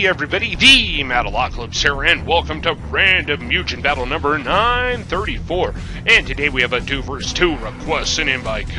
Hey everybody, TheMattalocalypse here, and welcome to Random Mugen Battle number 934. And today we have a 2 vs 2 request sent in by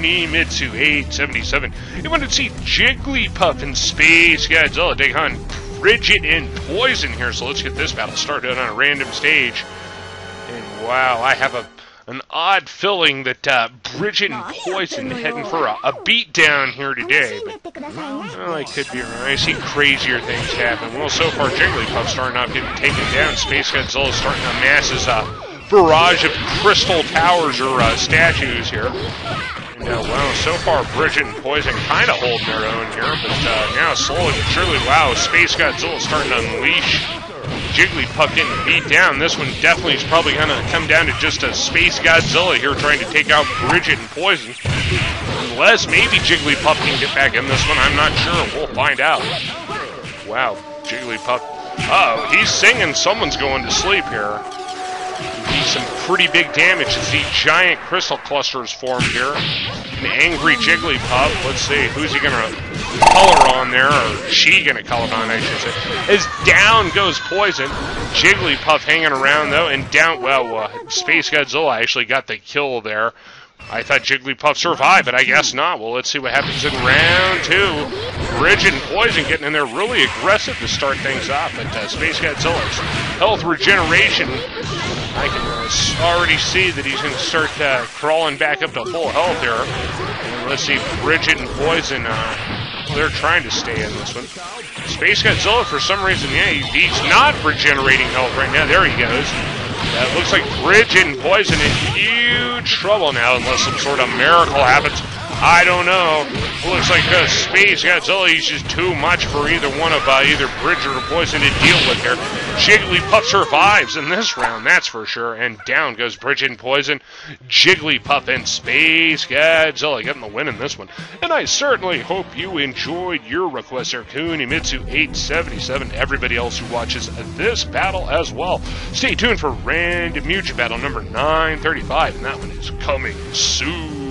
Kunimitsu877. He wanted to see Jigglypuff and Space Godzilla take on Bridget and Poison here, so let's get this battle started on a random stage. And wow, I have an odd feeling that Bridget and Poison heading for a beatdown here today, but well, I could be wrong. I see crazier things happen. Well, so far Jigglypuff starting out getting taken down. Space Godzilla starting to amass his barrage of crystal towers or statues here. And well, so far Bridget and Poison kind of holding their own here, but now slowly but surely, wow, Space Godzilla starting to unleash Jigglypuff getting beat down. This one definitely is probably going to come down to just a Space Godzilla here trying to take out Bridget and Poison. Unless maybe Jigglypuff can get back in this one. I'm not sure. We'll find out. Wow, Jigglypuff. Uh-oh, he's singing. Someone's going to sleep here. Be some pretty big damage as the giant crystal clusters formed here. An angry Jigglypuff. Let's see, who's he going to color on there, or she going to color on, I should say. As down goes Poison. Jigglypuff hanging around, though, and down, well, Space Godzilla actually got the kill there. I thought Jigglypuff survived, but I guess not. Well, let's see what happens in round 2. Bridget and Poison getting in there really aggressive to start things off, but Space Godzilla's health regeneration, I can already see that he's going to start crawling back up to full health here. And let's see, Bridget and Poison, they're trying to stay in this one. Space Godzilla, for some reason, yeah, he's not regenerating health right now. There he goes. It looks like Bridget and Poison in huge trouble now, unless some sort of miracle happens. I don't know. Looks like Space Godzilla, he's just too much for either one of either Bridget or Poison to deal with here. Jigglypuff survives in this round, that's for sure. And down goes Bridget and Poison. Jigglypuff and Space Godzilla getting the win in this one. And I certainly hope you enjoyed your request there, Kunimitsu877, to everybody else who watches this battle as well. Stay tuned for Random Mugen Battle number 935, and that one is coming soon.